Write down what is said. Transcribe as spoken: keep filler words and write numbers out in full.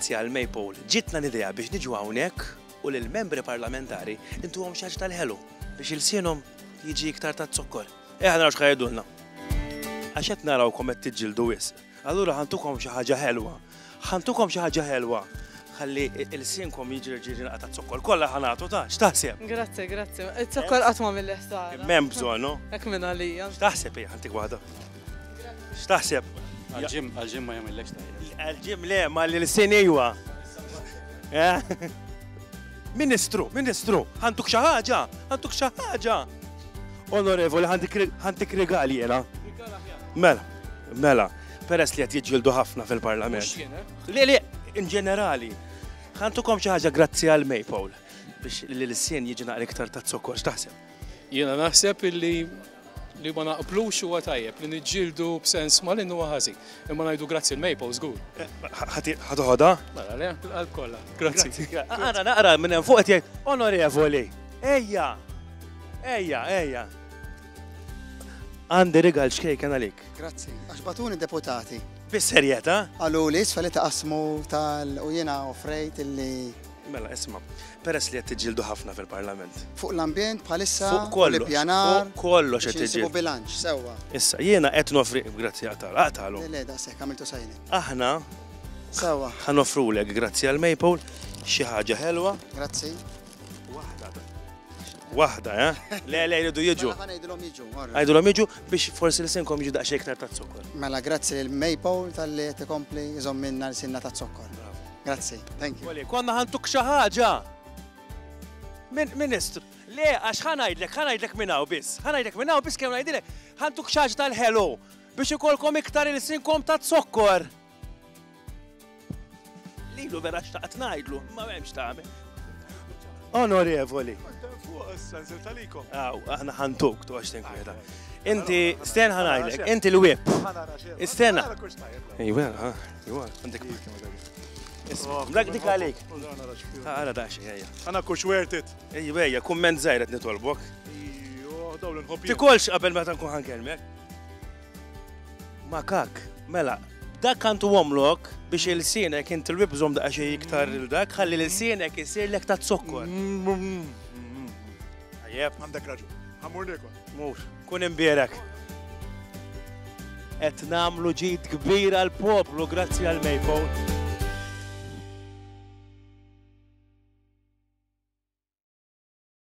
grazzi għal Maypole ġitna l-idea biex niġu hawnhekk u lill-membri parlamentari intuhom xi ħaġa tal-ħelu biex il-sienhom jiġi iktar taz-zokkor. Eħna naraw x'ħajdulna. Għax qed narawkom qed tiġġieldu wisq. Allura ħantukom xi ħaġa ħelwa. Ħantukom xi ħaġa ħelwa. Ħalli il-sienkom jiġri ġiri naqta zokkor. Kollha ħanatu ta' x'taħseb? Grazzi, grazzi. Zokkor qatt ma mill-ħsara. M'hemm bżonn, no? Hekk minn għalija. X'taħseb hija ħantik waħda? X'taħseb? Għal-ġim, għal-ġim ma jagħmellekx tajjeb. Għal-ġim le, ma l-sin ejwa. Ministru, Ministru, ħantuk xi ħaġa, ħantuk xi ħaġa. Onorevoli, ħantik regali jena. Mela, mela, peress li qed jiġġieldu ħafna fil-Parlament. Le, le, in ġenerali, ħantukom xi ħaġa grazzi għal Maypole biex l-sin jiġi naqra iktar taz-zokkor, x'taħseb? Jiena naħseb illi li ma naqblux huwa tajjeb li niġġieldu b'sens malin huwa ħażin. Imma ngħidu grazzi l-Maypole żgur. Ħadoħodha? Mela le qalb kollha. Grazzi. Ara naqra minn hemm fuq qed jgħid onorevoli. Ejja. Ejja, ejja. Għandi rigal xkejken għalik. Grazzi. Għax batuni deputati. Bis-serjetà? Għallu li sfali taqsmu tal u jiena offrejt illi. Mela, isma, peress li qed tiġġieldu ħafna fil-Parlament. Fuq l-ambjent bħalissa Fuq kollox. l-ippjanar. Fuq kollox qed tiġġieldu. Nsibu bilanċ, sewwa. Issa, jiena qed nofri, grazzi għatal, għatalu. Le, le, daqshekk għamiltu sajni. Aħna Sewwa. ħanofrulek grazzi għal Maypole xi ħaġa ħelwa. Grazzi. Waħda, eh? Le, le, jridu jiġu. Mela ngħidulhom jiġu. Għajdulhom jiġu biex forsi l-sinkom jiġu daqsxejn iktar taz-zokkor. Mela grazzi lil Maypole tal-li qed ikompli jżomm minna l-sinna taz-zokkor. Grazzi. Thank you. Konna ħantuk xi ħaġa. Ministru, le, għax ħanajdlek, ħanajdlek minnaw biss. ħanajdlek minnaw biss kemm ngħidilek ħantuk xi ħaġa tal-ħelu biex ikolkom iktar il-sinkom taz-zokkor. Lilu vera xtaqt ngħidlu, ma m'hemmx tagħmel. Onorevoli. Aw, aħna ħantuk tu għax tinkweda. Inti, sten ħanajdlek, inti l-whip. Istenna. Ejwa, ha, ejwa, għandek. Dak dik għalik. Għara daċi, ejja. Għana kux worth it. Ejja, ejja, kumment zaħiret nitolbok. Tikolx qabel meta nkun ħankelmek. Ma kak, mela, dak kantu għomlok biex il-sienek inti l-whip zom daqqa xej iktar il-dak, ħalli l-sienek jisir lek taz-zokkor. Għajjeb. Għandek raġu. Għamur nekwa. Mur, kun imbierek. Et namlu ġid kbira l-poplu, grazzi għal Maypole.